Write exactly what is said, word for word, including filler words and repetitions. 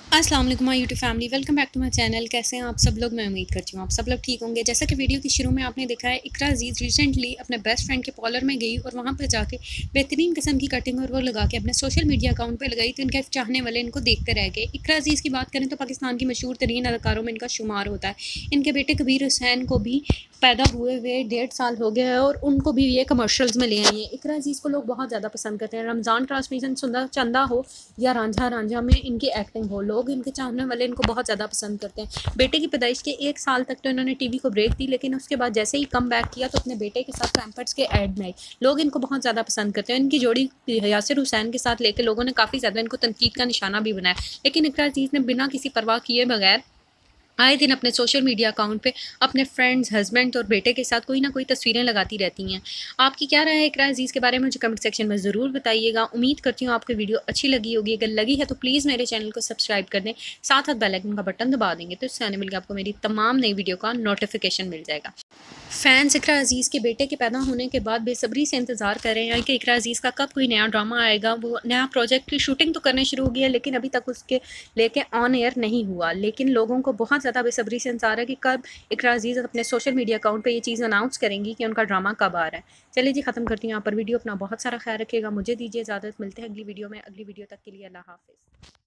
अस्सलाम वालेकुम my YouTube family, welcome back to my channel. कैसे हैं आप सब लोग? मैं उम्मीद करती हूँ आप सब लोग ठीक होंगे। जैसा कि वीडियो के शुरू में आपने देखा है, इकरा अजीज़ रिसेंटली अपने बेस्ट फ्रेंड के पार्लर में गई और वहाँ पर जाके बेहतरीन किस्म की कटिंग और वो लगा के अपने सोशल मीडिया अकाउंट पर लगाई, तो इनके चाहने वाले इनको देखते रह गए। इकरा अजीज़ की बात करें तो पाकिस्तान की मशहूर तरीन अदाकारों में इनका शुमार होता है। इनके बेटे कबीर हुसैन को भी पैदा हुए हुए डेढ़ साल हो गया है और उनको भी ये कमर्शियल्स में ले आई हैं। इकरा अजीज़ को लोग बहुत ज़्यादा पसंद करते हैं। रमज़ान ट्रांसमिशन सुंदर चंदा हो या रांझा रांझा में इनकी एक्टिंग हो, लोग इनके चाहने वाले इनको बहुत ज़्यादा पसंद करते हैं। बेटे की पैदाइश के एक साल तक तो इन्होंने टीवी को ब्रेक दी, लेकिन उसके बाद जैसे ही कम बैक किया तो अपने बेटे के साथ पैम्पर्स के ऐड में आई। लोग इनको बहुत ज़्यादा पसंद करते हैं। इनकी जोड़ी यासिर हुसैन के साथ लेकर लोगों ने काफ़ी ज़्यादा इनको तनकीद का निशाना भी बनाया, लेकिन इकरा अजीज़ ने बिना किसी परवाह किए बगैर आए दिन अपने सोशल मीडिया अकाउंट पे अपने फ्रेंड्स, हस्बैंड और बेटे के साथ कोई ना कोई तस्वीरें लगाती रहती हैं। आपकी क्या राय है इकरा अजीज़ के बारे में? मुझे कमेंट सेक्शन में ज़रूर बताइएगा। उम्मीद करती हूँ आपको वीडियो अच्छी लगी होगी। अगर लगी है तो प्लीज़ मेरे चैनल को सब्सक्राइब कर दें, साथ साथ बेल आइकन का बटन दबा देंगे तो इससे आने वाली आपको मेरी तमाम नई वीडियो का नोटिफिकेशन मिल जाएगा। फैंस इकरा अजीज़ के बेटे के पैदा होने के बाद बेसब्री से इंतज़ार कर रहे हैं कि इकरा अजीज़ का कब कोई नया ड्रामा आएगा। वो नया प्रोजेक्ट की शूटिंग तो करने शुरू हो गई है, लेकिन अभी तक उसके लेके ऑन एयर नहीं हुआ। लेकिन लोगों को बहुत ज़्यादा बेसब्री से इंतज़ार है कि कब इकरा अजीज़ अपने सोशल मीडिया अकाउंट पे ये चीज़ अनाउंस करेंगी कि उनका ड्रामा कब आ रहा है। चलिए जी, ख़त्म करती हूँ यहाँ पर वीडियो। अपना बहुत सारा ख्याल रखिएगा। मुझे दीजिए इजाज़त। मिलते हैं अगली वीडियो में। अगली वीडियो तक के लिए अल्लाह हाफ़िज़।